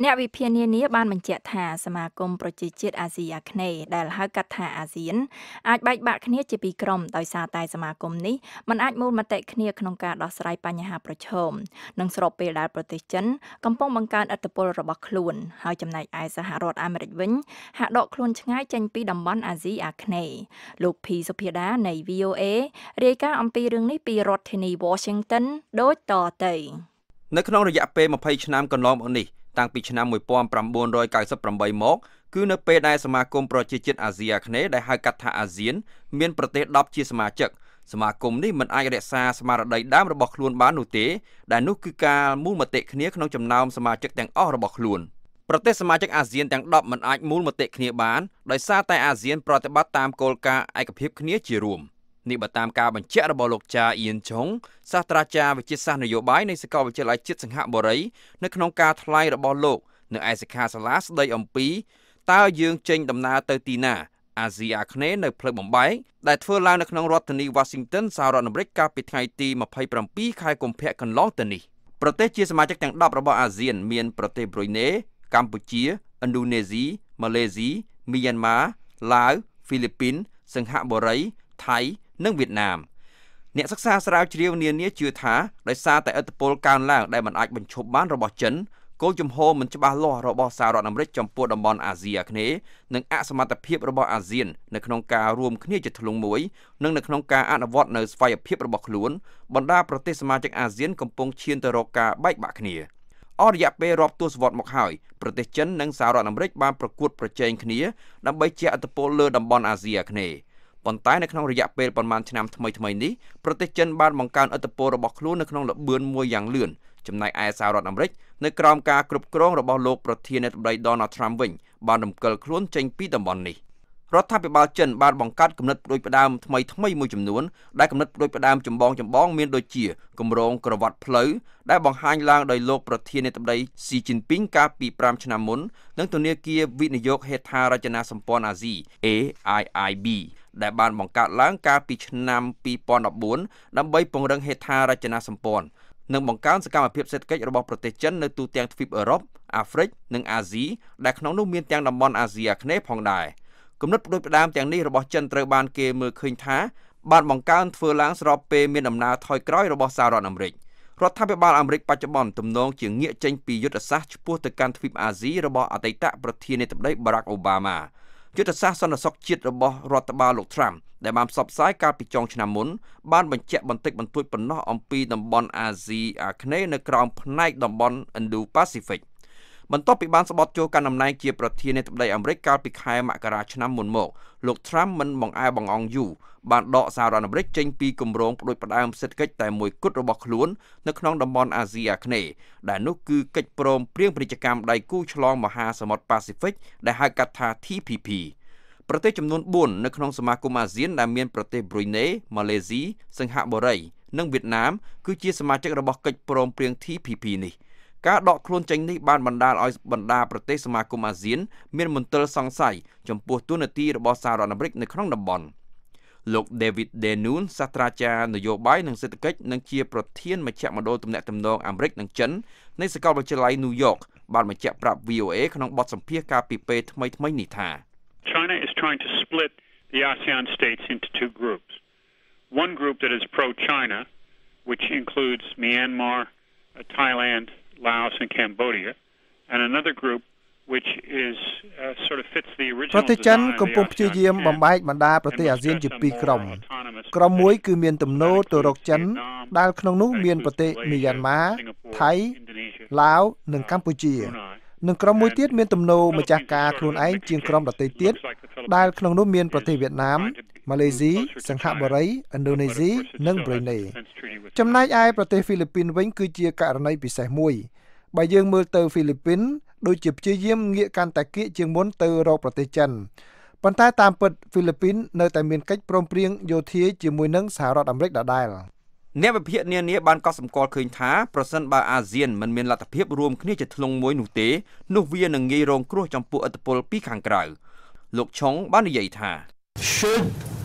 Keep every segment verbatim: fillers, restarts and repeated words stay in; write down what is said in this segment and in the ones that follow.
អ្នកវិភាគនានាបានបញ្ជាក់ថាសមាគមប្រជាជាតិអាស៊ីអាគ្នេយ៍ដែលហៅកាត់ថាអាស៊ានអាចបែកបាក់គ្នាជាពីរក្រុមដោយសារតែសមាគមនេះមិនអាចមូលមតិគ្នាក្នុងការដោះស្រាយបញ្ហាប្រឈមនិងស្របពេលដែលប្រទេសចិនកំពុងបង្កើនឥទ្ធិពលរបស់ខ្លួនហើយចំណែកឯសហរដ្ឋអាមេរិកវិញហាក់ដកខ្លួនឆ្ងាយចេញពីតំបន់អាស៊ីអាគ្នេយ៍លោកភីសុភាដានៃ V O A រាយការណ៍អំពីរឿងនេះពីរដ្ឋធានី Washington ដូចតទៅនៅក្នុងរយៈពេលម្ភៃឆ្នាំកន្លងមកនេះតាំងពីឆ្នាំmột nghìn chín trăm chín mươi támមកគឺនៅពេលដែលសមាគមប្រជាជាតិអាស៊ីអាគ្នេយ៍ដែលហៅកាត់ថាអាស៊ានមានប្រទេសដប់ជាសមាជិកសមាគមនេះមិនអាចរក្សាស្មារតីដើមរបស់ខ្លួនបាននោះទេដែលនោះគឺការមូលមតិគ្នាក្នុងចំណោមសមាជិកទាំងអស់របស់ខ្លួនប្រទេសសមាជិកអាស៊ានទាំងដប់មិនអាចមូលមតិគ្នាបានដោយសារតែអាស៊ានប្រតិបត្តិតាមគោលការណ៍ឯកភាពគ្នាជារួមនេះបើតាមការបញ្ជាក់របស់លោកចាអ៊ីនឆុងសាស្ត្រាចារ្យវិទ្យាសាស្ត្រនយោបាយនៃសាកលវិទ្យាល័យជាតិសង្ហបុរីនៅក្នុងការថ្លែងរបស់លោកនៅឯសិក្ខាសាលាស្ដីអំពីតើយើងចេញដំណើរទៅទីណាអាស៊ីអាគ្នេយ៍នៅផ្លូវបំបែកដែលធ្វើឡើងនៅក្នុងរដ្ឋធានី Washington សហរដ្ឋអាមេរិកកាលពីថ្ងៃទីម្ភៃប្រាំពីរខែកុម្ភៈកន្លងទៅនេះប្រទេសជាសមាជិកទាំងដប់របស់អាស៊ានមានប្រទេសប្រ៊ុយណេកម្ពុជាឥណ្ឌូនេស៊ីម៉ាឡេស៊ីមីយ៉ាន់ម៉ាឡាវហ្វីលីពីនសិង្ហបុរីថៃនិងវៀតណាមអ្នកសិក្សាស្រាវជ្រាវនានាជឿថាដោយសារតែឥទ្ធិពលកើនឡើងដែលមិនអាចបញ្ឈប់បានរបស់ចិនគោលជំហរមិនច្បាស់លាស់របស់សហរដ្ឋអាមេរិកចំពោះតំបន់អាស៊ីអាគ្នេយ៍និងអសមត្ថភាពរបស់អាស៊ាននៅក្នុងការរួមគ្នាជាធ្លុងមួយនិងនៅក្នុងការអនុវត្តនៅស្វ័យភាពរបស់ខ្លួនបណ្ដាប្រទេសសមាជិកអាស៊ានកំពុងឈានទៅរកការបែកបាក់គ្នាអស់រយៈពេលរាប់ទសវត្សរ៍មកហើយប្រទេសចិននិងសហរដ្ឋអាមេរិកបានប្រកួតប្រជែងគ្នាដើម្បីជះឥទ្ធិពលលើតំបន់អាស៊ីអាគ្នេយ៍ប៉ុន្តែនៅក្នុងរយៈពេលប្រមាណឆ្នាំថ្មីថ្មីនេះប្រទេសចិនបានបង្កើនឥទ្ធិពលរបស់ខ្លួននៅក្នុងល្បឿនមួយយ៉ាងលឿនចំណែកឯសហរដ្ឋអាមេរិកនៅក្រោមការគ្រប់គ្រងរបស់លោកប្រធានាធិបតី Donald Trump វិញបានរំកិលខ្លួនចេញពីតំបន់នេះរដ្ឋាភិបាលចិនបានបង្កើតគំនិតផ្ដួចផ្ដើមថ្មីថ្មីមួយចំនួនដែលគំនិតផ្ដួចផ្ដើមចម្បងចម្បងមានដូចជាគម្រោងក្រវ៉ាត់ផ្លូវដែលបង្ហាញឡើងដោយលោកប្រធានាធិបតី Xi Jinping កាលពីប្រាំឆ្នាំមុននិងធនាគារវិនិយោគហេដ្ឋារចនាសម្ព័ន្ធអាស៊ី A I I B ដែលបានបង្កើតឡើងកាលពីឆ្នាំពីរពាន់ដប់បួនដើម្បីពង្រឹងហេដ្ឋារចនាសម្ព័ន្ធនិងបង្កើនសកម្មភាពសេដ្ឋកិច្ចរបស់ប្រទេសចិននៅទូទាំងទ្វីបអឺរ៉ុបអាហ្វ្រិកនិងអាស៊ីដែលក្នុងនោះមានទាំងតំបន់អាស៊ីអាគ្នេយ៍ផងដែរគំនិតផ្ដួចផ្ដើមទាំងនេះរបស់ចិនត្រូវបានគេមើលឃើញថាបានបង្កើនធ្វើឡើងស្របពេលមានដំណើរថយក្រោយរបស់សហរដ្ឋអាមេរិករដ្ឋាភិបាលអាមេរិកបច្ចុប្បន្នទំនងជាងាកចេញពីយុទ្ធសាស្ត្រឆ្ពោះទៅកាន់ទ្វីបអាស៊ីរបស់អតីតប្រធានាធិបតី Barack Obama យុទ្ធសាស្ត្រសន្តិសុខជាតិរបស់រដ្ឋបាលលោក Trump ដែលបានផ្សព្វផ្សាយកាលពីចុងឆ្នាំមុនបានបញ្ជាក់បន្តិចបន្តួចប៉ុណ្ណោះអំពីតំបន់អាស៊ីអាគ្នេយ៍នៅក្រោមផ្នែកតំបន់ Indo-Pacific បន្ទាប់ពីបានស្បត់ចូលកាន់តំណែងជាប្រធានាធិបតីអាមេរិកកាលពីខែមករាឆ្នាំមុនមកលោក Trump មិនបង្អែបង្អង់យូរបានដកសហរដ្ឋអាមេរិកចេញពីគម្រោងផ្ដួចផ្ដើមសេដ្ឋកិច្ចតែមួយគត់របស់ខ្លួននៅក្នុងតំបន់អាស៊ីអាគ្នេយ៍ដែលនោះគឺកិច្ចព្រមព្រៀងពាណិជ្ជកម្មដៃគូឆ្លងមហាសមុទ្រប៉ាស៊ីហ្វិកដែលហៅកាត់ថា T P P ប្រទេសចំនួនបួននៅក្នុងសមាគមអាស៊ានដែលមានប្រទេសប្រ៊ុយណេម៉ាឡេស៊ីសិង្ហបុរីនិងវៀតណាមគឺជាសមាជិករបស់កិច្ចព្រមព្រៀង T P P នេះការដកខ្លួនចេញនេះបានបណ្ដាលឲ្យបណ្ដាប្រទេសសមាគមអាស៊ានមានមន្ទិលសង្ស័យចំពោះទូនាទីរបស់សហរដ្ឋអាមេរិកនៅក្នុងតំបន់លោក David Denun សាស្ត្រាចារ្យនយោបាយនិងសេដ្ឋកិច្ចនិងជាប្រធានមជ្ឈមណ្ឌលទំនាក់ទំនងអាមេរិកនិងចិននៃសាកលវិទ្យាល័យ New York បានបញ្ជាក់ប្រាប់ V O A ក្នុងបទសម្ភាសន៍កាលពីពេលថ្មីថ្មីនេះថា China is trying to split the ASEAN states into two groups. One group that is pro-China, which includes Myanmar, Thailand, Laos and Cambodia, and another group which is uh, sort of fits the original ប្រទេសចិនកំពុងព្យាយាមបំបែកបណ្ដាប្រទេសអាស៊ានជាពីរក្រុមក្រុមមួយគឺមានទំនោរទៅរកចិនដែលក្នុងនោះមានប្រទេសមីយ៉ាន់ម៉ាថៃឡាវនិងកម្ពុជានិងក្រុមមួយទៀតមានទំនោរម្ចាស់ការខ្លួនឯងជាងក្រុមដទៃទៀតដែលក្នុងនោះមានប្រទេសវៀតណាមម៉ាឡេស៊ីសិង្ហបុរីឥណ្ឌូនេស៊ីនិងប្រ៊ុយណេចំណែកឯប្រទេសហ្វីលីពីនវិញគឺជាករណីពិសេសមួយបើយើងមើលទៅហ្វីលីពីនដូចជាព្យាយាមងាកកាន់តែគៀកជាងមុនទៅរកប្រទេសចិនប៉ុន្តែតាមពិតហ្វីលីពីននៅតែមានកិច្ចព្រមព្រៀងយោធាជាមួយនឹងសហរដ្ឋអាមេរិកដដែលអ្នកវិភាគនានាបានកត់សម្គាល់ឃើញថាប្រសិនបើអាស៊ានមិនមានលទ្ធភាពរួមគ្នាជាធ្លុងមួយនោះទេនោះវានឹងងាយរងគ្រោះចំពោះឥទ្ធិពលពីខាងក្រៅលោកឆុងបាននិយាយថា Should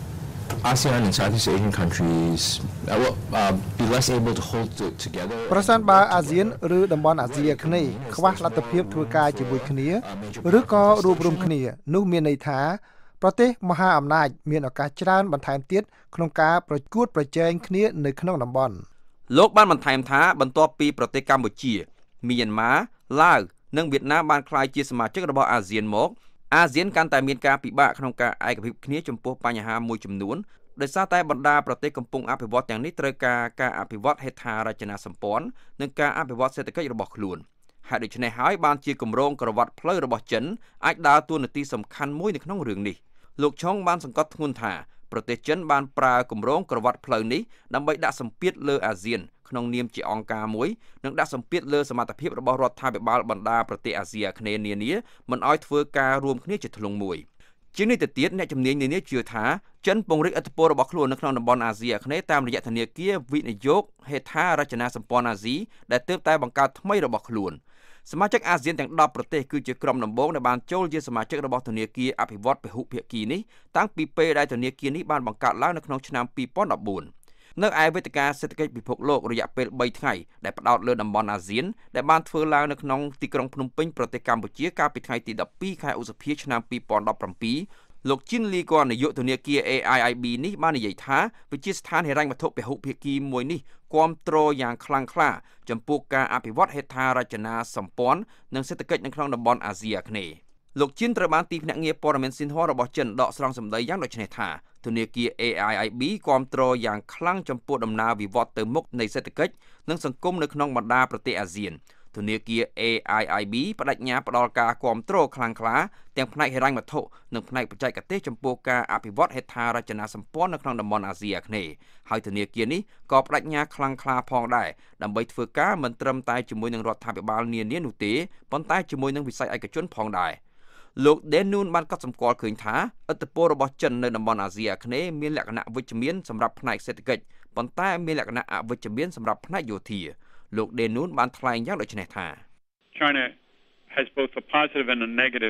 ASEAN and Southeast Asian countries uh, will uh, be less able to hold to, together ប្រសិនបើអាស៊ានឬតំបន់អាស៊ីអាគ្នេយ៍ខ្វះលទ្ធភាពធ្វើការជាមួយគ្នាឬក៏រួបរวมគ្នានោះមានន័យថាប្រទេសមហាអំណាចមានឱកាសច្រើនបន្ថែមទៀតក្នុងការប្រកួតប្រជែងគ្នានៅក្នុងតំបន់លោកបានបន្ថែមថាបន្ទាប់ពីប្រទេសកម្ពុជាមីយ៉ាន់ម៉ាឡាវនិងវៀតណាមបានក្លាយជាសមាជិករបស់អាស៊ានមកអាស៊ានកាន់តែមានការពិបាកក្នុងការឯកភាពគ្នាចំពោះបញ្ហាមួយចំនួនដោយសារតែបណ្ដាប្រទេសកំពុងអភិវឌ្ឍទាំងនេះត្រូវការការអភិវឌ្ឍហេដ្ឋារចនាសម្ព័ន្ធនិងការអភិវឌ្ឍសេដ្ឋកិច្ចរបស់ខ្លួនហើយដូច្នេះហើយបានជាគម្រោងក្រវ៉ាត់ផ្លូវរបស់ចិនអាចដើរតួនាទីសំខាន់មួយនៅក្នុងរឿងនេះលោកឆុងបានសង្កត់ធ្ងន់ថាប្រទេសចិនបានប្រើគម្រោងក្រវ៉ាត់ផ្លូវនេះដើម្បីដាក់សម្ពាធលើអាស៊ានក្នុងនាមជាអង្គការមួយនិងដាក់សម្ពាធលើសមត្ថភាពរបស់រដ្ឋាភិបាលបណ្ដាប្រទេសអាស៊ីអាគ្នេយ៍នានាមិនឲ្យធ្វើការរួមគ្នាជាធ្លុងមួយជាងនេះទៅទៀតអ្នកជំនាញនានាជឿថាចិនពង្រីកឥទ្ធិពលរបស់ខ្លួននៅក្នុងតំបន់អាស៊ីអាគ្នេយ៍តាមរយៈធនាគារវិនិយោគហេដ្ឋារចនាសម្ព័ន្ធអាស៊ីដែលទើបតែបង្កើតថ្មីរបស់ខ្លួនសមាជិកអាស៊ានទាំងដប់ប្រទេសគឺជាក្រុមដំបូងដែលបានចូលជាសមាជិករបស់ធនាគារអភិវឌ្ឍពហុភាគីនេះតាំងពីពេលដែលធនាគារនេះបានបង្កើតឡើងនៅក្នុងឆ្នាំពីរពាន់ដប់បួននៅឯវេទិកាសេដ្ឋកិច្ចពិភពលោករយៈពេលបីថ្ងៃដែលផ្ដោតលើតំបន់អាស៊ានដែលបានធ្វើឡើងនៅក្នុងទីក្រុងភ្នំពេញប្រទេសកម្ពុជាកាលពីថ្ងៃទីដប់ពីរខែឧសភាឆ្នាំពីរពាន់ដប់ប្រាំពីរលោកជីនលីកននាយកធនាគារ A I I B នេះបាននិយាយថាវិជាស្ថានហិរញ្ញវត្ថុពហុភាគីមួយនេះគាំទ្រយ៉ាងខ្លាំងក្លាចំពោះការអភិវឌ្ឍហេដ្ឋារចនាសម្ព័ន្ធនិងសេដ្ឋកិច្ចនៅក្នុងតំបន់អាស៊ីអាគ្នេយ៍លោកជីនត្រូវបានទីភ្នាក់ងារព័ត៌មានស៊ីនហួររបស់ចិនដកស្រង់សម្ដីយ៉ាងដូចនេះថាធនាគារ A I I B គាំទ្រយ៉ាងខ្លាំងចំពោះដំណើរវិវត្តទៅមុខនៃសេដ្ឋកិច្ចនិងសង្គមនៅក្នុងបណ្ដាប្រទេសអាស៊ានធនាគារ A I I B បដិញ្ញាផ្ដល់ការគាំទ្រខ្លាំងក្លាទាំងផ្នែកហិរញ្ញវត្ថុនិងផ្នែកបច្ចេកទេសចំពោះការអភិវឌ្ឍហេដ្ឋារចនាសម្ព័ន្ធនៅក្នុងតំបន់អាស៊ីអាគ្នេយ៍ហើយធនាគារនេះក៏បដិញ្ញាខ្លាំងក្លាផងដែរដើម្បីធ្វើការមិនត្រឹមតែជាមួយនឹងរដ្ឋាភិបាលនានានោះទេប៉ុន្តែជាមួយនឹងវិស័យឯកជនផងដែរលោក Denun បានកត់សម្គាល់ឃើញថាឥទ្ធិពលរបស់ចិននៅតំបន់អាស៊ីអាគ្នេយ៍មានលក្ខណៈវិជ្ជមានសម្រាប់ផ្នែកសេដ្ឋកិច្ចប៉ុន្តែមានលក្ខណៈអវិជ្ជមានសម្រាប់ផ្នែកយោធាលោក Denun បានថ្លែងយ៉ាងដូចនេះថា China has both a positive and a negative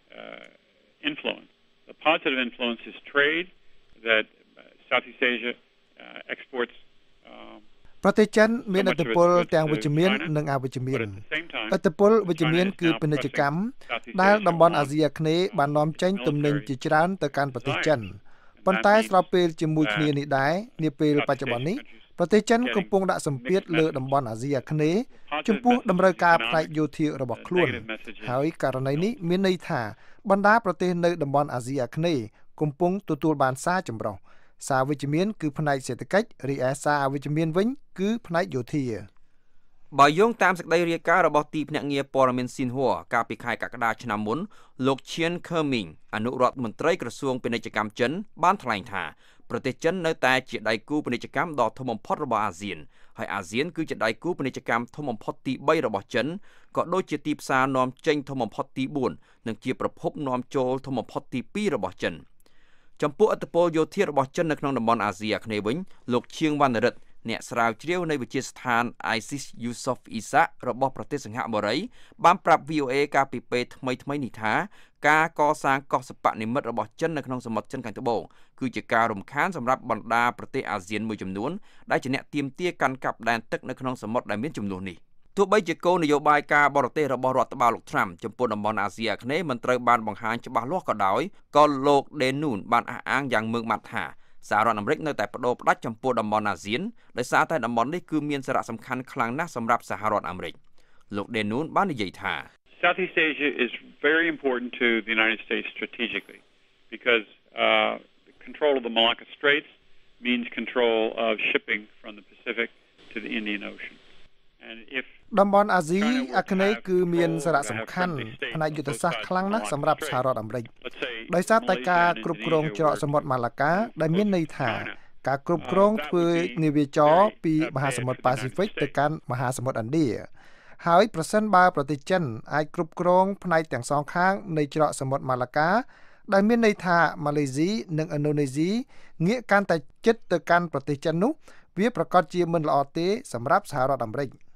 uh, influence. The positive influence is trade that uh, Southeast Asia uh, exports um, ប្រទេសចិនមានឥទ្ធិពលទាំងវិជ្ជមាននិងអវិជ្ជមានឥទ្ធិពលវិជ្ជមានគឺពាណិជ្ជកម្មដែលតំបន់អាស៊ីអាគ្នេយ៍បាននាំចេញទំនិញជាច្រើនទៅកាន់ប្រទេសចិនប៉ុន្តែស្របពេលជាមួយគ្នានេះដែរនាពេលបច្ចុប្បន្ននេះប្រទេសចិនកំពុងដាក់សម្ពាធលើតំបន់អាស៊ីអាគ្នេយ៍ចំពោះតម្រូវការផ្នែកយោធារបស់ខ្លួនហើយករណីនេះមានន័យថាបណ្ដាប្រទេសនៅតំបន់អាស៊ីអាគ្នេយ៍កំពុងទទួលបានសារចម្រុះសារវិជ្ជមានគឺផ្នែកសេដ្ឋកិច្ចរីឯសារអវិជ្ជមានវិញគឺផ្នែកយោធាបើយោងតាមសេចក្តីរាយការណ៍របស់ទីភ្នាក់ងារព័ត៌មានស៊ីនហួរកាលពីខែកក្កដាឆ្នាំមុនលោកឈៀនខឺមីងអនុរដ្ឋមន្ត្រីក្រសួងពាណិជ្ជកម្មចិនបានថ្លែងថាប្រទេសចិននៅតែជាដៃគូពាណិជ្ជកម្មដ៏ធំបំផុតរបស់អាស៊ានហើយអាស៊ានគឺជាដៃគូពាណិជ្ជកម្មធំបំផុតទីបីរបស់ចិនក៏ដូចជាទីផ្សារនាំចេញធំបំផុតទីបួននិងជាប្រភពនាំចូលធំបំផុតទីពីររបស់ចិនចំពោះឥទ្ធិពលយោធារបស់ចិននៅក្នុងតំបន់អាស៊ីអាគ្នេយ៍វិញលោកឈៀងវណ្ណរិទ្ធអ្នកស្រាវជ្រាវនៃវិទ្យាស្ថាន I S I S Yusof Ishak របស់ប្រទេសសិង្ហបុរីបានប្រាប់ V O A កាលពីពេលថ្មីថ្មីនេះថាការកសាងកោះសិប្បនិម្មិតរបស់ចិននៅក្នុងសមុទ្រចិនខាងត្បូងគឺជាការរំខានសម្រាប់បណ្ដាប្រទេសអាស៊ានមួយចំនួនដែលជាអ្នកទាមទារកាន់កាប់ដែនទឹកនៅក្នុងសមុទ្រដែលមានចំនួននេះទោះបីជាគោលនយោបាយការបរទេសរបស់រដ្ឋបាលលោកត្រាំចំពោះតំបន់អាស៊ីអាគ្នេយ៍មិនត្រូវបានបង្ហាញច្បាស់លាស់ក៏ដោយក៏លោក Denun បានអះអាងយ៉ាងម៉ឺងម៉ាត់ថាសហរដ្ឋអាមេរិកនៅតែបដូរផ្ដាច់ចំពោះតំបន់អាស៊ានដោយសារតែតំបន់នេះគឺមានសារៈសំខាន់ខ្លាំងណាស់សម្រាប់សហរដ្ឋអាមេរិកលោក Denun បាននិយាយថា Southeast Asia is very important to the United States strategically because uh, control of the Malacca Straits means control of shipping from the Pacific to the Indian Ocean. And if តំបន់អាស៊ីអាគ្នេយ៍គឺមានសារៈសំខាន់ផ្នែកយុទ្ធសាស្ត្រខ្លាំងណាស់សម្រាប់សហរដ្ឋអាមេរិកដោយសារតែការគ្រប់គ្រងច្រកសមុទ្រម៉ាឡាកាដែលមានន័យថាការគ្រប់គ្រងធ្វើនាវាចរពីមហាសមុទ្រប៉ាស៊ីហ្វិកទៅកាន់មហាសមុទ្រឥណ្ឌាហើយប្រសិនបើប្រទេសចិនអាចគ្រប់គ្រងផ្នែកទាំងសងខាងនៃច្រកសមុទ្រម៉ាឡាកាដែលមានន័យថាម៉ាឡេស៊ីនិងឥណ្ឌូនេស៊ីងាកកាន់តែជិតទៅកាន់ប្រទេសចិននោះវាប្រកាសជាមិនល្អទេសម្រាប់សហរដ្ឋអាមេរិក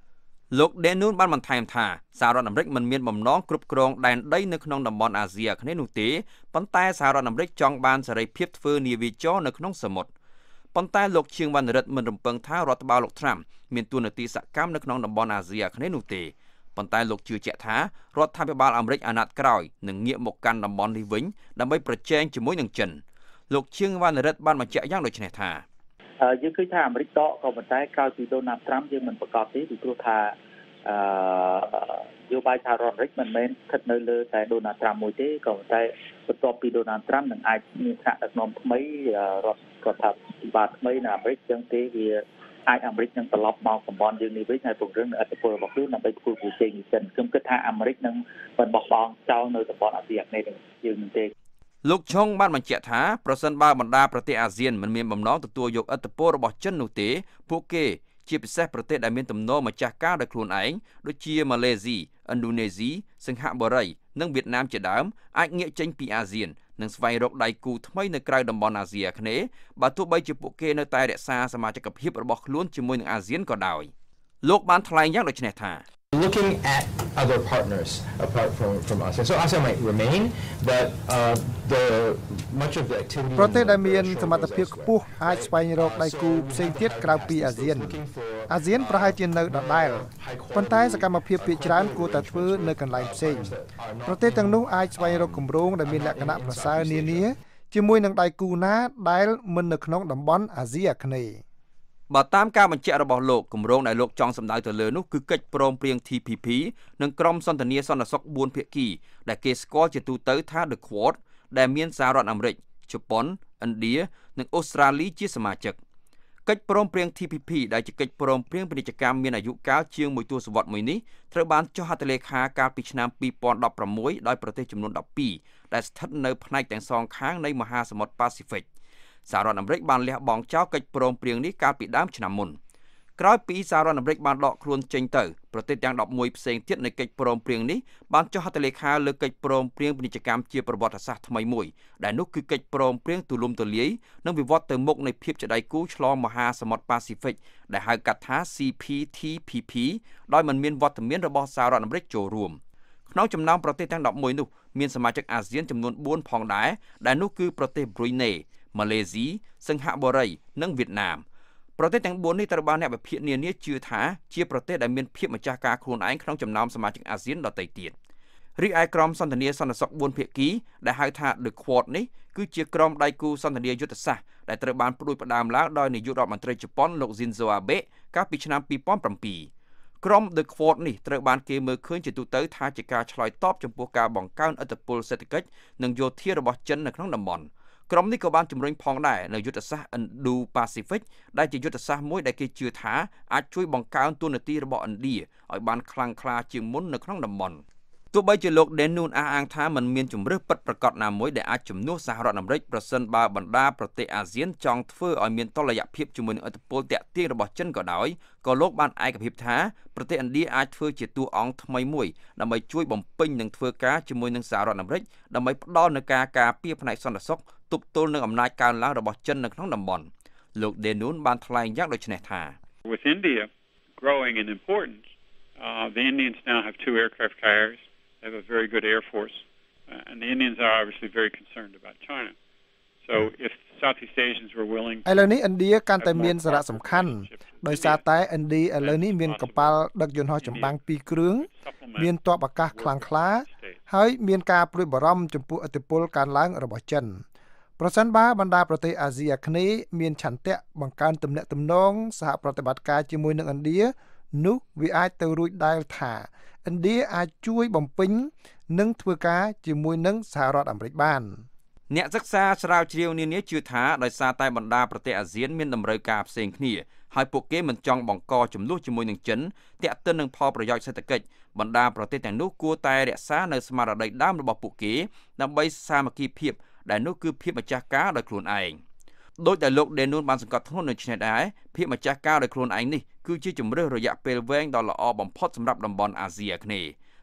លោក Denun បានបន្ថែមថាសហរដ្ឋអាមេរិកមិនមានបំណងគ្រប់គ្រងដែនដីនៅក្នុងតំបន់អាស៊ីអាគ្នេយ៍នោះទេប៉ុន្តែសហរដ្ឋអាមេរិកចង់បានសេរីភាពធ្វើនាវាចរនៅក្នុងសមុទ្រប៉ុន្តែលោកឈៀងវណ្ណរិទ្ធមិនរំពឹងថារដ្ឋបាលលោក Trump មានទួនាទីសកម្មនៅក្នុងតំបន់អាស៊ីអាគ្នេយ៍នោះទេប៉ុន្តែលោកជឿជាក់ថារដ្ឋាភិបាលអាមេរិកអាណត្តិក្រោយនឹងងាកមកកាន់តំបន់នេះវិញដើម្បីប្រជែងជាមួយនឹងចិនលោកឈៀងវណ្ណរិទ្ធបានបញ្ជាក់យ៉ាងដូចនេះថាយើងឃើញថាអាមេរិកដកក៏ប៉ុន្តែក្រោយពីដូណាល់ Trump យើងមិនប្រកាសទេពីព្រោះថាអឺយោបាយសហរដ្ឋអាមេរិកមិនមែនស្ថិតនៅលើតែដូណាល់ Trump មួយទេក៏ប៉ុន្តែបន្ទាប់ពីដូណាល់ Trump នឹងអាចមានថ្នាក់ដឹកនាំថ្មីរដ្ឋរដ្ឋាភិបាលថ្មីនៅអាមេរិកចឹងទេវាអាចអាមេរិកនឹងត្រឡប់មកតំបន់យើងនេះវិញហើយពង្រឹងឥទ្ធិពលរបស់ខ្លួនដើម្បីធ្វើប្រជែងចិនខ្ញុំគិតថាអាមេរិកនឹងមិនបោះបង់ចោលនៅតំបន់អាស៊ីអាគ្នេយ៍នេះយើងទេលោកឆុងបានបញ្ជាក់ថាប្រសិនបើបណ្ដាប្រទេសអាស៊ានមិនមានបំណងទទួលយកឥទ្ធិពលរបស់ចិននោះទេពួកគេជាពិសេសប្រទេសដែលមានទំនោរម្ចាស់ការដោយខ្លួនឯងដូចជាម៉ាឡេស៊ីឥណ្ឌូនេស៊ីសិង្ហបុរីនិងវៀតណាមជាដើមអាចងាកចេញពីអាស៊ាននិងស្វែងរកដៃគូថ្មីនៅក្រៅតំបន់អាស៊ីអាគ្នេយ៍បើទោះបីជាពួកគេនៅតែរក្សាសមាជិកភាពរបស់ខ្លួនជាមួយនឹងអាស៊ានក៏ដោយលោកបានថ្លែងយ៉ាងដូចនេះថា looking at other partners apart from from ASEAN. So ASEAN might remain, but uh, the much of the activity ប្រទេសដែលមានសមត្ថភាពខ្ពស់អាចស្វែងរកដៃគូផ្សេងទៀតក្រៅពីអាស៊ានអាស៊ានប្រហែលជានៅដដែលប៉ុន្តែសកម្មភាពភាគច្រើនគួរតែធ្វើនៅកន្លែងផ្សេងប្រទេសទាំងនោះអាចស្វែងរកគម្រោងដែលមានលក្ខណៈប្រសើរនានាជាមួយនឹងដៃគូណាដែលមិននៅក្នុងតំបន់អាស៊ីអាគ្នេយ៍បើតាមការបញ្ជាក់របស់លោកគម្រោងដែលលោកចង់សម្ដៅទៅលើនោះគឺកិច្ចព្រមព្រៀង T P P និងក្រុមសន្ទនាសន្តិសុខបួនភាគីដែលគេស្គាល់ជាទូទៅថា The Quad ដែលមានសហរដ្ឋអាមេរិកជប៉ុនឥណ្ឌានិងអូស្ត្រាលីជាសមាជិកកិច្ចព្រមព្រៀង T P P ដែលជាកិច្ចព្រមព្រៀងពាណិជ្ជកម្មមានអាយុកាលជាងមួយទសវត្សរ៍មួយនេះត្រូវបានចុះហត្ថលេខាកាលពីឆ្នាំពីរពាន់ដប់ប្រាំមួយដោយប្រទេសចំនួនដប់ពីរដែលស្ថិតនៅផ្នែកទាំងសងខាងនៃមហាសមុទ្រប៉ាស៊ីហ្វិកសហរដ្ឋអាមេរិកបានលះបង់ចោលកិច្ចព្រមព្រៀងនេះកាលពីដើមឆ្នាំមុនក្រោយពីសហរដ្ឋអាមេរិកបានដកខ្លួនចេញទៅប្រទេសទាំងដប់មួយផ្សេងទៀតនៃកិច្ចព្រមព្រៀងនេះបានចុះហត្ថលេខាលើកិច្ចព្រមព្រៀងពាណិជ្ជកម្មជាប្រវត្តិសាស្ត្រថ្មីមួយដែលនោះគឺកិច្ចព្រមព្រៀងទូលំទូលាយនិងវិវត្តទៅមុខនៃភាពជាដៃគូឆ្លងមហាសមុទ្រប៉ាស៊ីហ្វិកដែលហៅកាត់ថា C P T P P ដោយមិនមានវត្តមានរបស់សហរដ្ឋអាមេរិកចូលរួមក្នុងចំណោមប្រទេសទាំងដប់មួយនោះមានសមាជិកអាស៊ានចំនួនបួនផងដែរដែលនោះគឺប្រទេស Bruneiម៉ាឡេស៊ីសិង្ហបុរីនិងវៀតណាមប្រទេសទាំងបួននេះត្រូវបានអ្នកវិភាគនានាជឿថាជាប្រទេសដែលមានភាពម្ចាស់ការខ្លួនឯងក្នុងចំណោមសមាជិកអាស៊ានដទៃទៀតរីឯក្រុមសន្ទនាសន្តិសុខបួនភាគីដែលហៅថា The Quad នេះគឺជាក្រុមដៃគូសន្ទនាយុទ្ធសាស្ត្រដែលត្រូវបានផ្ដួចផ្ដើមឡើងដោយនាយករដ្ឋមន្ត្រីជប៉ុនលោក Shinzo Abe កាលពីឆ្នាំពីរពាន់ប្រាំពីរក្រុម The Quad នេះត្រូវបានគេមើលឃើញជាទូទៅថាជាការឆ្លើយតបចំពោះការបង្កើនឥទ្ធិពលសេដ្ឋកិច្ចនិងយោធារបស់ចិននៅក្នុងតំបន់ក្រុមនេះក៏បានជំរុញផងដែរនៅយុទ្ធសាស្ត្រ Indo-Pacific ដែលជាយុទ្ធសាស្ត្រមួយដែលគេជឿថាអាចជួយបង្កើនទួនាទីរបស់ឥណ្ឌាឲ្យបានខ្លាំងក្លាជាងមុននៅក្នុងតំបន់ទោះបីជាលោក Denun អះអាងថាมันមានជំរឿសពិតប្រាកដណាមួយដែលអាចជំនួសសហរដ្ឋអាមេរិកប្រសិនបើបណ្ដាប្រទេសអាស៊ានចង់ធ្វើឲ្យមានតុល្យភាពជាមួយនឹងឥទ្ធិពលតាក់ទាញរបស់ចិនក៏ដោយក៏លោកបានឯកភាពថាប្រទេសឥណ្ឌាអាចធ្វើជាតួអង្គថ្មីមួយដើម្បីជួយបំពេញនិងធ្វើការជាមួយនឹងសហរដ្ឋអាមេរិកដើម្បីផ្ដល់នូវការការពារផ្នែកសន្តិសុខទប់ទល់នឹងអំណាចកើនឡើងរបស់ចិននៅក្នុងតំបន់លោក Denun បានថ្លែងយ៉ាងដូចនេះថា With India growing in importance, uh, the Indians now have two aircraft carriers. They have a very good air force, uh, and the Indians are obviously very concerned about China. So if Southeast Asians were willing ឥឡូវនេះឥណ្ឌាកាន់តែមានសារៈសំខាន់ដោយសារតែឥណ្ឌាឥឡូវនេះមានកប៉ាល់ដឹកយន្តហោះចម្បាំងពីរគ្រឿងមានទ័ពអាកាសខ្លាំងក្លាហើយមានការព្រួយបារម្ភចំពោះឥទ្ធិពលកើនឡើងរបស់ចិនប្រសិនបើបណ្ដាប្រទេសអាស៊ីអាគ្នេយ៍មានឆន្ទៈបង្កើនទំនាក់ទំនងសហប្រតិបត្តិការជាមួយនឹងឥណ្ឌានោះវាអាចទៅរួចដែលថាឥណ្ឌាអាចជួយបំពេញនិងធ្វើការជាមួយនឹងសហរដ្ឋអាមេរិកបានអ្នកសិក្សាស្រាវជ្រាវនានាជឿថាដោយសារតែបណ្ដាប្រទេសអាស៊ានមានតម្រូវការផ្សេងគ្នាហើយពួកគេមិនចង់បង្កចំនួនជាមួយនឹងចិនទាក់ទិននឹងផលប្រយោជន៍សេដ្ឋកិច្ចបណ្ដាប្រទេសទាំងនោះគួរតែរក្សានៅស្មារតីដើមរបស់ពួកគេដើម្បីសាមគ្គីភាពដែលនោះគឺភាពម្ចាស់ការដោយខ្លួនឯងដោយតែលោក Denun បានសង្កត់ធ្ងន់នៅឆ្នេះដែរភាពម្ចាស់ការដោយខ្លួនឯងនេះគឺជាជំរើសរយៈពេលវែងដ៏ល្អបំផុតសម្រាប់តំបន់អាស៊ីអាគ្នេយ៍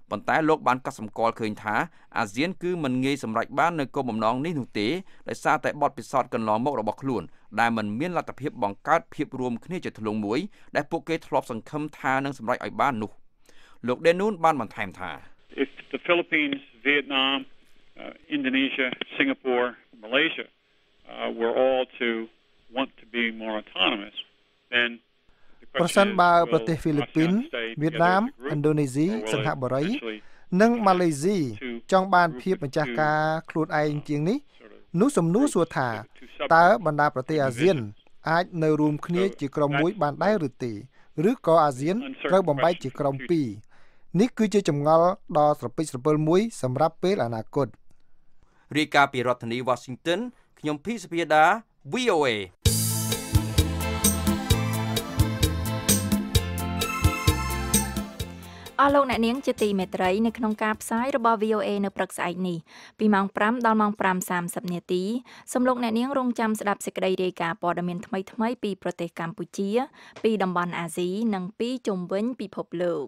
ប៉ុន្តែលោកបានកត់សម្គាល់ឃើញថាអាស៊ានគឺមិនងាយសម្រេចបាននៅគោលបំណងនេះនោះទេដោយសារតែបទពិសោធន៍កន្លងមករបស់ខ្លួនដែលមិនមានលទ្ធភាពបង្កើតភាពរួមគ្នាជាធ្លុងមួយដែលពួកគេធ្លាប់សង្ឃឹមថានឹងសម្រេចឲ្យបាននោះលោកដេនូនបានបន្ថែមថា If the Philippines, Vietnam, uh, Indonesia, Singapore, Malaysia uh, were all to want to be more autonomous, then ប្រសិនបើប្រទេសហ្វីលីពីនវៀតណាមឥណ្ឌូនេស៊ីសិង្ហបុរីនិងម៉ាឡេស៊ីចង់បានភាពម្ចាស់ការខ្លួនឯងជាងនេះនោះសំណួរសួរថាតើបណ្ដាប្រទេសអាស៊ានអាចនៅរួមគ្នាជាក្រុមមួយបានដែរឬទេឬក៏អាស៊ានត្រូវបំបែកជាក្រុមពីរនេះគឺជាចម្ងល់ដ៏ស្រពេចស្រពិលមួយសម្រាប់ពេលអនាគតរាយការណ៍ពីរដ្ឋធានី Washington ខ្ញុំភីសភាដា V O A អស់លោកអ្នកនាងជាទីមេត្រីនៅក្នុងការផ្សាយរបស់ V O A នៅព្រឹកស្អែកនេះពីម៉ោងfiveដល់ម៉ោងfiveសាមសិបនាទីសូមលោកអ្នកនាងរងចាំស្ដាប់សេចក្តីរាយការណ៍ព័ត៌មានថ្មីៗពីប្រទេសកម្ពុជាពីតំបន់អាស៊ីនិងពីជុំវិញពិភពលោក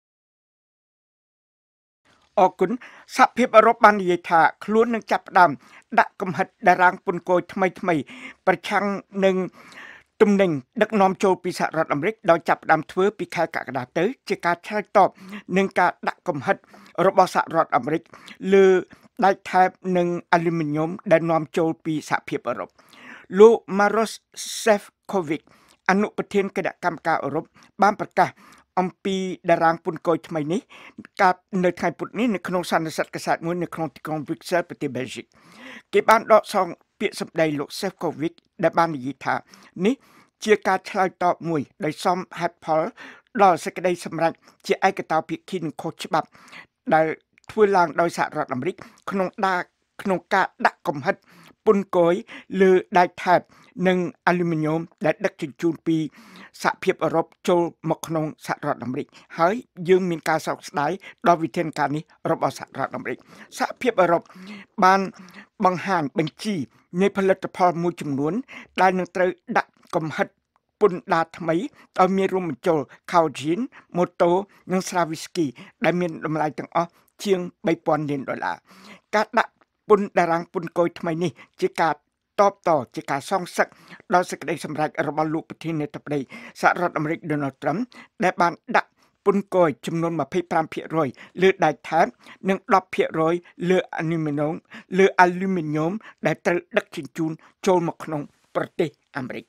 អរគុណសហភាពអឺរ៉ុបបាននិយាយថាខ្លួននឹងចាប់ផ្ដើមដាក់កំហិតតារាងពន្ធគយថ្មីថ្មីប្រឆាំងនឹងទំនិញដឹកនាំចូលពីសហរដ្ឋអាមេរិកដោយចាប់ផ្ដើមធ្វើពីខែកក្កដាទៅជាការឆ្លើយតបនឹងការដាក់កំហិតរបស់សហរដ្ឋអាមេរិកលើដែកថែបនិងអាលូមីញ៉ុមដែលនាំចូលពីសហភាពអឺរ៉ុបលោក Maros Sefcovic អនុប្រធានគណៈកម្មការអឺរ៉ុបបានប្រកាសអំពីតារាងពន្ធគយថ្មីនេះកាលនៅថ្ងៃពុធនេះនៅក្នុងសន្និសីទកាសែតមួយនៅក្នុងទីក្រុង Brussels ប្រទេស Belgium គេបានដកសងពាក្យសម្ដីលោក Sefcovic ដែលបាននិយាយថានេះជាការឆ្លើយតបមួយដោយសមហេតុផលដល់សេចក្តីសម្រេចជាឯកតោភាគីនិងខុសច្បាប់ដែលធ្វើឡើងដោយសហរដ្ឋអាមេរិកក្នុងដាក្នុងការដាក់កំហិតពន្ធគយលើដែកថែបនិងអាលូមីញ៉ុមដែលដឹកជញ្ជូនពីសហភាពអឺរ៉ុបចូលមកក្នុងសហរដ្ឋអាមេរិកហើយយើងមានការសោកស្ដាយដល់វិធានការនេះរបស់សហរដ្ឋអាមេរិកសហភាពអឺរ៉ុបបានបង្ហាញបញ្ជីនៃផលិតផលមួយចំនួនដែលនឹងត្រូវដាក់កំហិតពន្ធដារថ្មីឲ្យមានរួមបញ្ចូលខោជីនម៉ូតូនិងស្រាវីស្គីដែលមានតម្លៃទាំងអស់ជាងthree thousandលានដុល្លារការដាក់ពន្ធតារាងពន្ធគយថ្មីនេះជាការតបតជាការសងសឹកដល់សេចក្តីសម្រេចរបស់លោកប្រធានាធិបតីសហរដ្ឋអាមេរិក Donald Trump ដែលបានដាក់ពន្ធគយចំនួនtwenty-five percent លើដែកថែបនិងten percent លើអាលូមីញ៉ុមលើអាលូមីញ៉ុមដែលត្រូវដឹកជញ្ជូនចូលមកក្នុងប្រទេសអាមេរិក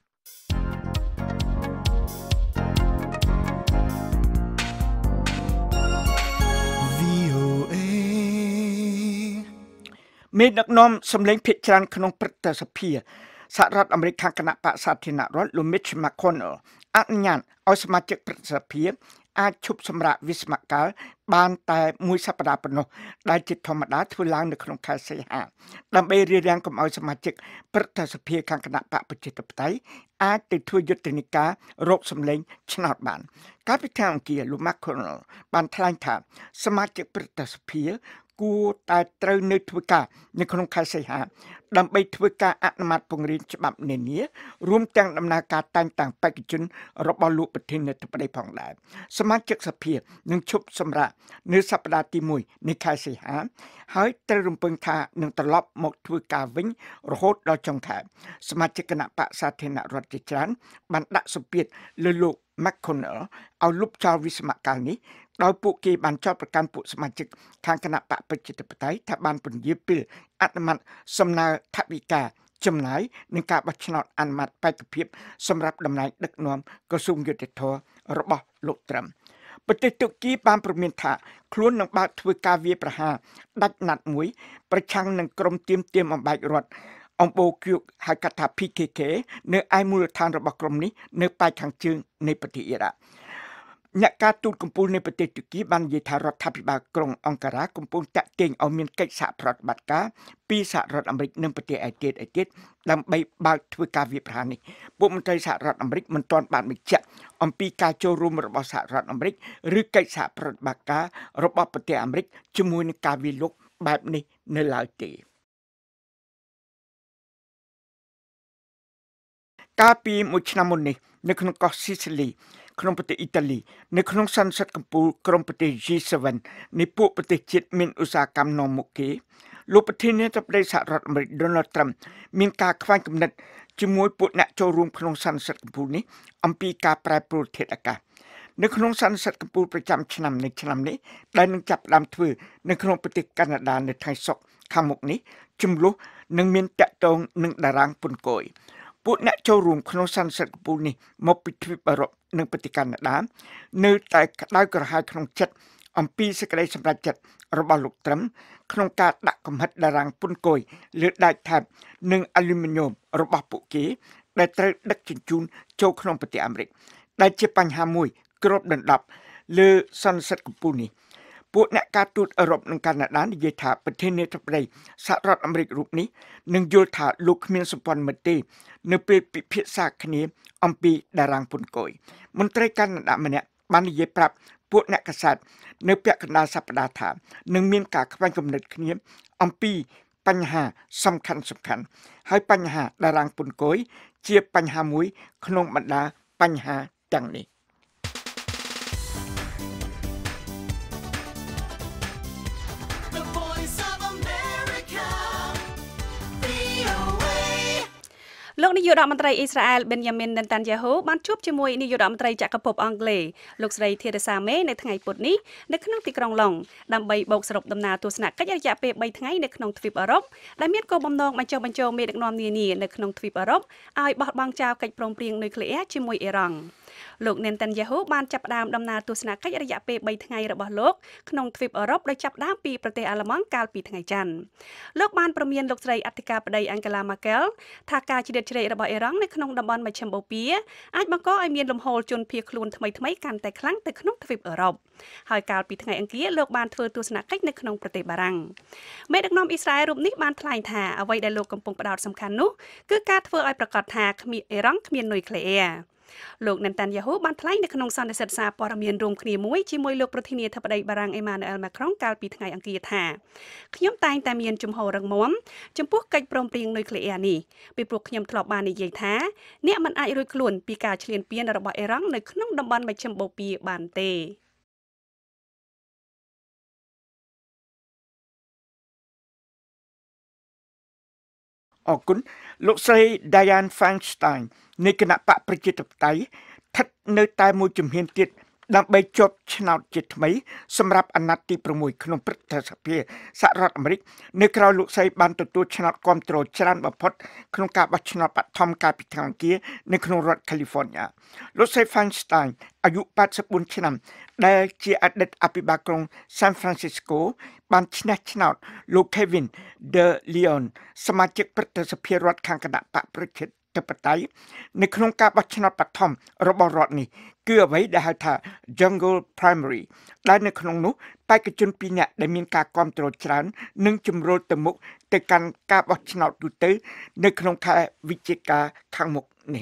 មេដឹកនាំសម្លេងភាគច្រើនក្នុងព្រឹទ្ធសភាសហរដ្ឋអាមេរិកខាងគណៈបក្សសាធារណរដ្ឋលោក Mitch McConnell អនុញ្ញាតឲ្យសមាជិកព្រឹទ្ធសភាអាចឈប់សម្រាកវិស្សមកាលបានតែមួយសប្តាហ៍ប៉ុណ្ណោះដែលជាធម្មតាធ្វើឡើងនៅក្នុងខែសីហាដើម្បីរារាំងកុំឲ្យសមាជិកព្រឹទ្ធសភាខាងគណៈបកប្រជាធិបតេយ្យអាចទៅធ្វើយុទ្ធនាការរកសម្លេងឆ្នោតបានកាលពីថ្ងៃអង្គារលោក McConnell បានថ្លែងថាសមាជិកព្រឹទ្ធសភាគួរតែត្រូវនៅធ្វើការនៅក្នុងខែសីហាដើម្បីធ្វើការអនុម័តពង្រៀនច្បាប់នានារួមទាំងដំណើរការតែងតាំងបេក្ខជនរបស់លោកប្រធានាធិបតីផងដែរសមាជិកសភានឹងឈប់សម្រាកនៅសប្តាហ៍ទីoneនៃខែសីហាហើយត្រូវរំពឹងថានឹងត្រឡប់មកធ្វើការវិញរហូតដល់ចុងខែសមាជិកគណៈបក្សសាធារណរដ្ឋជាច្រើនបានដាក់សម្ពាធលើលោក McConnell ឲ្យលុបចោលវិស្សមកាលនេះដោយពួកគេបានចោទប្រកាន់ពួកសមាជិកខាងគណៈបកប្រជាធិបតេយ្យថាបានពន្យាពេលអនុម័តសំណើថវិកាចំណាយនឹងការបោះឆ្នោតអនុម័តបេក្ខភាពសម្រាប់តំណែងដឹកនាំក្រសួងយុតិធម៌របស់លោកត្រាំប្រទេសតុរគីបានព្រមានថាខ្លួននឹងបើកធ្វើការវាយប្រហារដាច់ណាត់មួយប្រឆាំងនឹងក្រុមទាមទាមអំបែករដ្ឋអំបូរគៀកហៅកាត់ថា P K K នៅឯមូលដ្ឋានរបស់ក្រុមនេះនៅប៉ែកខាងជើងនៃប្រទេសអ៊ីរ៉ាក់អ្នកការទូតកំពូលនៃប្រទេសតុរគីបាននិយាយថារដ្ឋាភិបាលក្រុងអង្ការ៉ាកំពុងតាក់ទាញឲ្យមានកិច្ចសហប្រតិបត្តិការពីសហរដ្ឋអាមេរិកនិងប្រទេសឯទៀតឯទៀតដើម្បីបើកធ្វើការវាយប្រហារនេះពួកមន្ត្រីសហរដ្ឋអាមេរិកមិនទាន់បានបញ្ជាក់អំពីការចូលរួមរបស់សហរដ្ឋអាមេរិកឬកិច្ចសហប្រតិបត្តិការរបស់ប្រទេសអាមេរិកជាមួយនឹងការវាយលុកបែបនេះនៅឡើយទេកាលពីមួយឆ្នាំមុននេះនៅក្នុងកោះស៊ីសីលីក្នុងប្រទេសអ៊ីតាលីនៅក្នុងសន្និសីទកម្ពុជាក្រុមប្រទេស G សេven នៃពួកប្រទេសជាតិមានឧស្សាហកម្មនាំមុខគេលោកប្រធានាធិបតីសហរដ្ឋអាមេរិក Donald Trump មានការខ្វែងគំនិតជាមួយពួកអ្នកចូលរួមក្នុងសន្និសីទកម្ពុជានេះអំពីការប្រែប្រួលធាតុអាកាសនៅក្នុងសន្និសីទកម្ពុជាប្រចាំឆ្នាំនៃឆ្នាំនេះដែលនឹងចាប់ផ្ដើមធ្វើនៅក្នុងប្រទេសកាណាដានៅថ្ងៃសុក្រខាងមុខនេះជំលោះនឹងមានតាក់ទងនឹងតារាងពន្ធគយពួកអ្នកចូលរួមក្នុងសន្និសីទកម្ពុជានេះមកពីទ្វីបអឺរ៉ុបនិងប្រទេសកាណាដានៅតែក្តៅក្រហាយក្នុងចិត្តអំពីសេចក្តីសម្រេចចិត្តរបស់លោកត្រឹមក្នុងការដាក់កំហិតតារាងពន្ធគយលើដែកថែបនិងអាលូមីញ៉ូមរបស់ពួកគេដែលត្រូវដឹកជញ្ជូនចូលក្នុងប្រទេសអាមេរិកដែលជាបញ្ហាមួយគ្របដណ្ដប់លើសន្និសីទកម្ពុជានេះពួកអ្នកការទូតអឺរ៉ុបនិងកាណាដានិយាយថាប្រធានាធិបតីសហរដ្ឋអាមេរិករូបនេះនឹងយល់ថាលោកគ្មានសម្ព័ន្ធមិត្តទេនៅពេលពិភាក្សាគ្នាអំពីតារាងពន្ធគយមន្ត្រីកាណាដាម្នាក់បាននិយាយប្រាប់ពួកអ្នកកាសែតនៅពាក់កណ្ដាលសប្តាហ៍ថានឹងមានការខ្វែងគំនិតគ្នាអំពីបញ្ហាសំខាន់សំខាន់ហើយបញ្ហាតារាងពន្ធគយជាបញ្ហាមួយក្នុងបណ្ដាបញ្ហាទាំងនេះលោកនាយករដ្ឋមន្ត្រីអ៊ីស្រាអែល Benjamin Netanyahu បានជួបជាមួយនាយករដ្ឋមន្ត្រីចក្រភពអង់គ្លេសលោកស្រី Theresa May នៅថ្ងៃពុធនេះនៅក្នុងទីក្រុងឡុងដើម្បីបូកសរុបដំណើរទស្សនកិច្ចរយៈពេលបីថ្ងៃនៅក្នុងទ្វីបអឺរ៉ុបដែលមានគោលបំណងបញ្ចុះបញ្ចូលមេដឹកនាំនានានៅក្នុងទ្វីបអឺរ៉ុបឲ្យបោះបង់ចោលកិច្ចព្រមព្រៀងនុយក្លេអ៊ែរជាមួយអ៊ីរ៉ង់លោក Netanyahu បានចាប់ផ្ដើមដំណើរទស្សនកិច្ចរយៈពេលបីថ្ងៃរបស់លោកក្នុងទ្វីបអឺរ៉ុបដោយចាប់ផ្ដើមពីប្រទេសអាល្លឺម៉ង់កាលពីថ្ងៃច័ន្ទលោកបានព្រមានលោកស្រីអធិការបតី Angela Merkel ថាការជ្រៀតជ្រែករបស់អ៊ីរ៉ង់នៅក្នុងតំបន់មជ្ឈិមបូព៌ាអាចបង្កឲ្យមានលំហូរជនភៀសខ្លួនថ្មីៗកាន់តែខ្លាំងទៅក្នុងទ្វីបអឺរ៉ុបហើយកាលពីថ្ងៃអង្គារលោកបានធ្វើទស្សនកិច្ចនៅក្នុងប្រទេសបារាំងមេដឹកនាំអ៊ីស្រាអែលរូបនេះបានថ្លែងថាអ្វីដែលលោកកំពុងផ្ដោតសំខាន់នោះគឺការធ្វើឲ្យប្រកាសថាគ្មានអ៊ីរ៉ង់គ្មាននុយក្លេអ៊ែរលោក Netanyahu បានថ្លែងនៅក្នុងសន្និសីទសារព័ត៌មានរួមគ្នាមួយជាមួយលោកប្រធានាធិបតីបារាំង Emmanuel Macron កាលពីថ្ងៃអង្គារថាខ្ញុំតែងតែមានជំហររឹងមាំចំពោះកិច្ចព្រមព្រៀងនុយក្លេអ៊ែរនេះពីព្រោះខ្ញុំធ្លាប់បាននិយាយថាអ្នកមិនអាចរួចខ្លួនពីការឈ្លានពានរបស់អ៊ីរ៉ង់នៅក្នុងតំបន់មជ្ឈិមបូព៌ាបានទេអរគុណលោកស្រី Dianne Feinstein នៃគណៈបកប្រជាធិបតេយ្យស្ថិតនៅតែមួយជំហានទៀតដើម្បីជាប់ឆ្នោតជាថ្មីសម្រាប់អាណត្តិទី៦ក្នុងព្រឹទ្ធសភាសហរដ្ឋអាមេរិកនៅក្រៅលោកស្រីបានទទួលឆ្នោតគាំទ្រច្រើនបំផុតក្នុងការបោះឆ្នោតបឋមកាលពីថ្ងៃអង្គារនៅក្នុងរដ្ឋ California លោកស្រី Feinstein អាយុ八十四ឆ្នាំដែលជាអតីតអភិបាលក្រុង San Francisco បានឈ្នះឆ្នោតលោក Kevin De Leon សមាជិកព្រឹទ្ធសភារដ្ឋខាងគណៈបកប្រជាធិបតេយ្យនៅក្នុងការបោះឆ្នោតបឋមរបស់រដ្ឋនេះគឺអ្វីដែលហៅថា Jungle Primary ដែលនៅក្នុងនោះបេក្ខជនពីរនាក់ដែលមានការគាំទ្រច្រើននិងជំរុញទៅមុខទៅកាន់ការបោះឆ្នោតទូទៅនៅក្នុងខែវិច្ឆិកាខាងមុខនេះ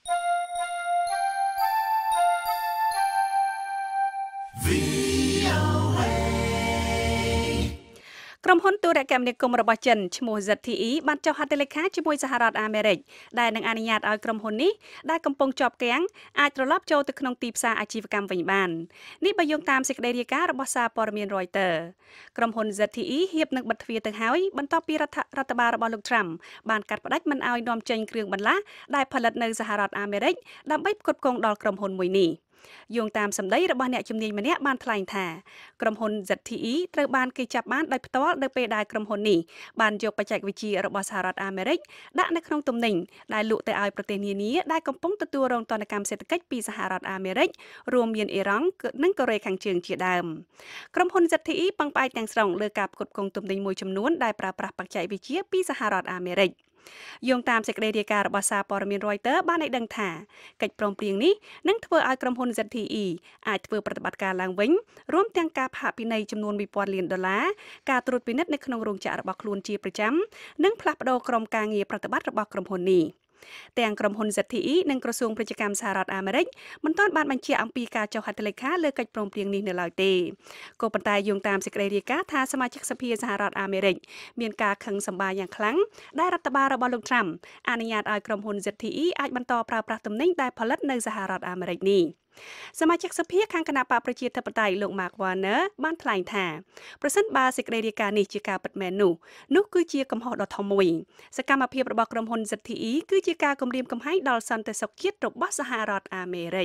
ក្រុមហ៊ុនទូរគមនាគមន៍របស់ចិនឈ្មោះ Z T E បានចុះហត្ថលេខាជាមួយសហរដ្ឋអាមេរិកដែលនឹងអនុញ្ញាតឲ្យក្រុមហ៊ុននេះដែលកំពុងជាប់គាំងអាចត្រឡប់ចូលទៅក្នុងទីផ្សារអាជីវកម្មវិញបាននេះបើយោងតាមសេចក្តីរាយការណ៍របស់សារព័ត៌មាន Reuters ក្រុមហ៊ុន Z T E ហៀបនឹងបិទទ្វារទៅហើយបន្ទាប់ពីរដ្ឋរដ្ឋបាលរបស់លោក Trump បានកាត់ផ្តាច់មិនឲ្យនាំចេញគ្រឿងបន្លាស់ដែលផលិតនៅសហរដ្ឋអាមេរិកដើម្បីផ្គត់ផ្គង់ដល់ក្រុមហ៊ុនមួយនេះយោងតាមសម្ដីរបស់អ្នកជំនាញម្នាក់បានថ្លែងថាក្រុមហ៊ុន Z T E ត្រូវបានគេចាប់បានដោយផ្ទាល់នៅពេលដែលក្រុមហ៊ុននេះបានយកបច្ចេកវិទ្យារបស់សហរដ្ឋអាមេរិកដាក់នៅក្នុងទំនិញដែលលក់ទៅឲ្យប្រទេសនានាដែលកំពុងទទួលរងទណ្ឌកម្មសេដ្ឋកិច្ចពីសហរដ្ឋអាមេរិករួមមានអ៊ីរ៉ង់និងកូរ៉េខាងជើងជាដើមក្រុមហ៊ុន Z T E ពឹងផ្អែកទាំងស្រុងលើការផ្គត់ផ្គង់ទំនិញមួយចំនួនដែលប្រើប្រាស់បច្ចេកវិទ្យាពីសហរដ្ឋអាមេរិកយោងតាមសេចក្តីរាយការណ៍របស់សារព័ត៌មាន Reuters បានឲ្យដឹងថាកិច្ចព្រមព្រៀងនេះនឹងធ្វើឲ្យក្រុមហ៊ុន Z T E អាចធ្វើប្រតិបត្តិការឡើងវិញរួមទាំងការផាកពិន័យចំនួន មួយពាន់លានដុល្លារការត្រួតពិនិត្យនៅក្នុងរោងចក្ររបស់ខ្លួនជាប្រចាំនិងផ្លាស់ប្តូរក្រុមការងារប្រតិបត្តិរបស់ក្រុមហ៊ុននេះទាំងក្រុមហ៊ុន Z T E និងក្រសួងពាណិជ្ជកម្មសហរដ្ឋអាមេរិកមិនទាន់បានបញ្ជាក់អំពីការចុះហត្ថលេខាលើកិច្ចព្រមព្រៀងនេះនៅឡើយទេក៏ប៉ុន្តែយោងតាមសេចក្តីរាយការណ៍ថាសមាជិកសភាសហរដ្ឋអាមេរិកមានការខឹងសម្បារយ៉ាងខ្លាំងដែលរដ្ឋបាលរបស់លោក Trump អនុញ្ញាតឲ្យក្រុមហ៊ុន Z T E អាចបន្តប្រើប្រាស់ទំនិញដែលផលិតនៅសហរដ្ឋអាមេរិកនេះសមាជិកសភាខាងគណៈបកប្រជាធិបតេយ្យលោក Mark Warner បានថ្លែងថាប្រសិនបើសេចក្តីរាយការណ៍នេះជាការពិតមែននោះនោះគឺជាកំហុសដ៏ធំមួយសកម្មភាពរបស់ក្រុមហ៊ុន Z T E គឺជាការគំរាមកំហែងដល់សន្តិសុខជាតិរបស់សហរដ្ឋអាមេរិក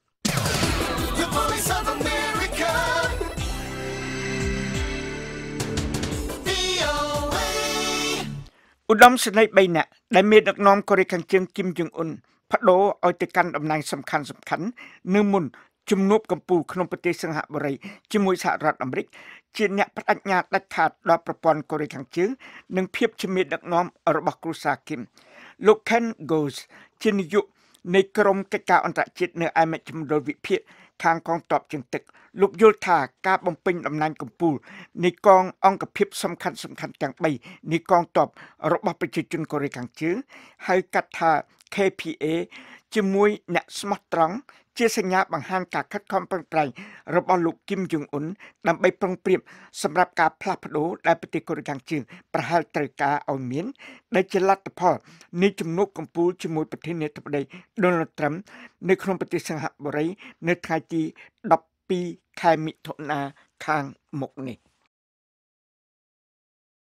ឧត្តមសេនីយ៍បីនាក់ដែលមានដឹកនាំកូរ៉េខាងជើងគីម យុងអ៊ុនបដូរឲ្យទៅកាន់តំណែងសំខាន់សំខាន់នៅមុនជំនួបកំពូលក្នុងប្រទេសសិង្ហបុរីជាមួយសហរដ្ឋអាមេរិកជាអ្នកបដិញ្ញាដាច់ខាតដល់ប្រព័ន្ធកូរ៉េខាងជើងនិងភាពជាមេដឹកនាំរបស់គ្រួសារគីមលោក Ken Goes ជានាយកនៃក្រុមកិច្ចការអន្តរជាតិនៅឯមជ្ឈមណ្ឌលវិភាគខាងកងទ័ពជើងទឹកលោកយល់ថាការបំពេញតំណែងកំពូលនៃកងអង្គភាពសំខាន់សំខាន់ទាំងបីនៃកងទ័ពរបស់ប្រជាជនកូរ៉េខាងជើងហៅកាត់ថា K P A ជាមួយអ្នកស្មោះត្រង់ជាសញ្ញាបង្ហាញការខិតខំប្រឹងប្រែងរបស់លោកគីម យុងអ៊ុនដើម្បីប្រុងប្រៀបសម្រាប់ការផ្លាស់ប្ដូរដែលប្រទេសកូរ៉េខាងជើងប្រហែលត្រូវការឲ្យមានដែលជាលទ្ធផលនៃជំនួបកំពូលជាមួយប្រធានាធិបតី Donald Trump នៅក្នុងប្រទេសសិង្ហបុរីនៅថ្ងៃទីដប់ពីរខែមិថុនាខាងមុខនេះ